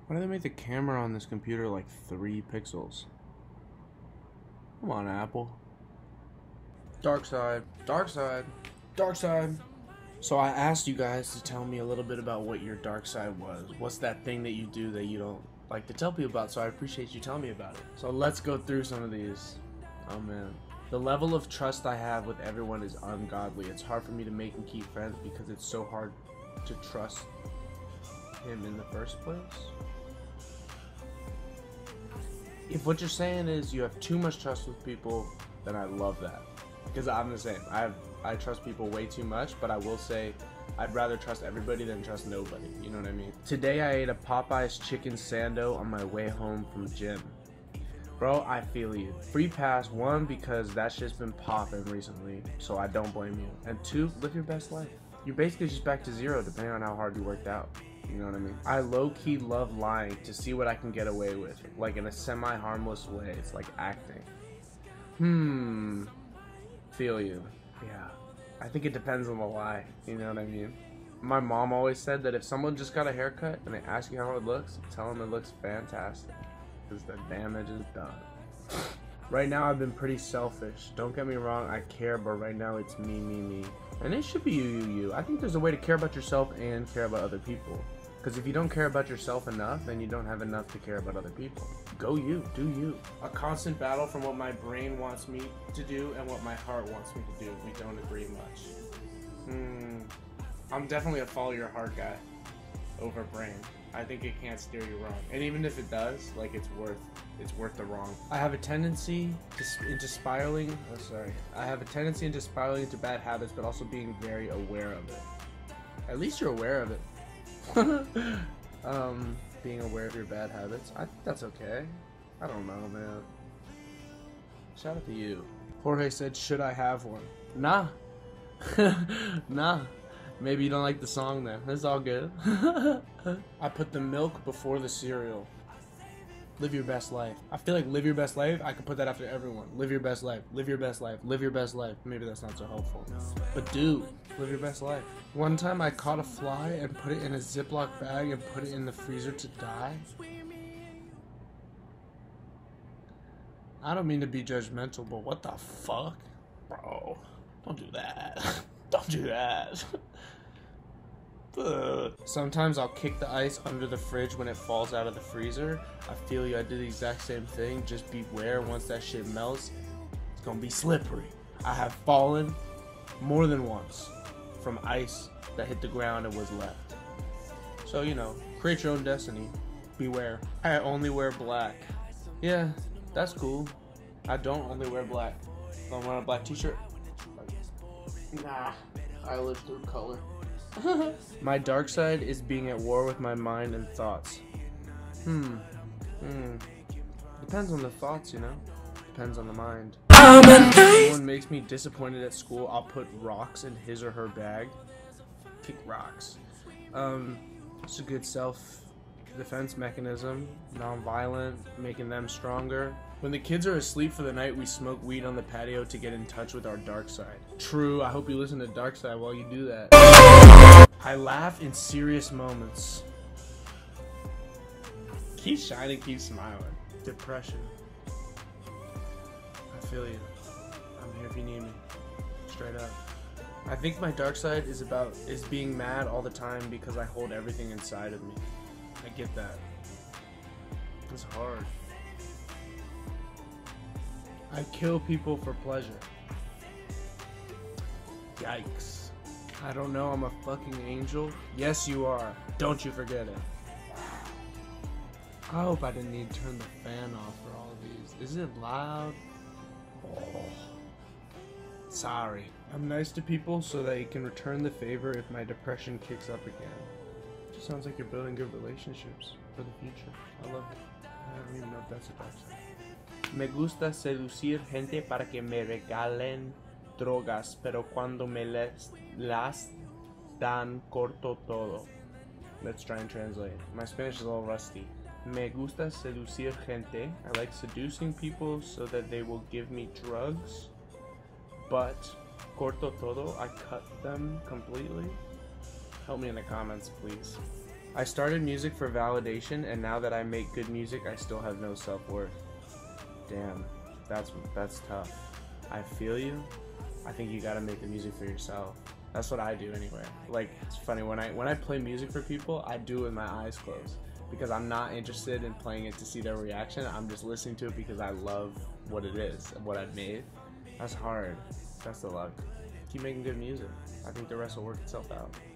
Why do they make the camera on this computer like 3 pixels? Come on, Apple. Dark side, dark side, dark side. So I asked you guys to tell me a little bit about what your dark side was. What's that thing that you do that you don't like to tell people about? So I appreciate you telling me about it. So let's go through some of these. Oh man. The level of trust I have with everyone is ungodly. It's hard for me to make and keep friends because it's so hard to trust him in the first place. If what you're saying is you have too much trust with people, then I love that. Because I'm the same. I trust people way too much, but I will say I'd rather trust everybody than trust nobody. You know what I mean? Today I ate a Popeye's chicken sando on my way home from gym. Bro, I feel you. Free pass, 1, because that shit's been popping recently, so I don't blame you. And 2, live your best life. You're basically just back to 0 depending on how hard you worked out. You know what I mean? I low-key love lying to see what I can get away with, like in a semi-harmless way. It's like acting. Feel you. Yeah. I think it depends on the lie. You know what I mean? My mom always said that if someone just got a haircut and they ask you how it looks, tell them it looks fantastic, because the damage is done. Right now I've been pretty selfish. Don't get me wrong, I care, but right now it's me. And it should be you. I think there's a way to care about yourself and care about other people. Because if you don't care about yourself enough, then you don't have enough to care about other people. Go you, do you. A constant battle from what my brain wants me to do and what my heart wants me to do. We don't agree much. I'm definitely a follow your heart guy over brain. I think it can't steer you wrong. And even if it does, like it's worth the wrong. I have a tendency into spiraling into bad habits, but also being very aware of it. At least you're aware of it. Being aware of your bad habits, I think that's okay. I don't know, man. Shout out to you. Jorge said, should I have one? Nah. Nah. Maybe you don't like the song then. It's all good. I put the milk before the cereal. Live your best life. I feel like live your best life, I could put that after everyone. Live your best life. Live your best life. Live your best life. Maybe that's not so helpful. But dude, live your best life. One time I caught a fly and put it in a Ziploc bag and put it in the freezer to die. I don't mean to be judgmental, but what the fuck? Bro, don't do that. Don't do that. Sometimes I'll kick the ice under the fridge when it falls out of the freezer. I feel you, I did the exact same thing. Just beware, once that shit melts, it's gonna be slippery. I have fallen more than once from ice that hit the ground and was left. So, you know, create your own destiny. Beware. I only wear black. Yeah, that's cool. I don't only wear black. Don't wear a black t-shirt. Nah, I live through color. My dark side is being at war with my mind and thoughts. Depends on the thoughts, you know? Depends on the mind. If someone makes me disappointed at school, I'll put rocks in his or her bag. Kick rocks. It's a good self-defense mechanism. Non-violent, making them stronger. When the kids are asleep for the night, we smoke weed on the patio to get in touch with our dark side. True, I hope you listen to dark side while you do that. I laugh in serious moments. Keep shining, keep smiling. Depression. I feel you. I'm here if you need me. Straight up. I think my dark side is being mad all the time because I hold everything inside of me. I get that. It's hard. I kill people for pleasure. Yikes. I don't know, I'm a fucking angel. Yes, you are. Don't you forget it. I hope I didn't need to turn the fan off for all of these. Is it loud? Oh. Sorry. I'm nice to people so that you can return the favor if my depression kicks up again. Just sounds like you're building good relationships for the future. I love it. I don't even know if that's a dark side. Me gusta seducir gente para que me regalen drogas, pero cuando me las dan corto todo. Let's try and translate. My Spanish is a little rusty. Me gusta seducir gente. I like seducing people so that they will give me drugs, but corto todo, I cut them completely. Help me in the comments, please. I started music for validation, and now that I make good music, I still have no self-worth. Damn, that's tough. I feel you. I think you gotta make the music for yourself. That's what I do anyway. Like, it's funny, when I play music for people, I do it with my eyes closed, because I'm not interested in playing it to see their reaction. I'm just listening to it because I love what it is and what I've made. That's hard. That's the luck. Keep making good music. I think the rest will work itself out.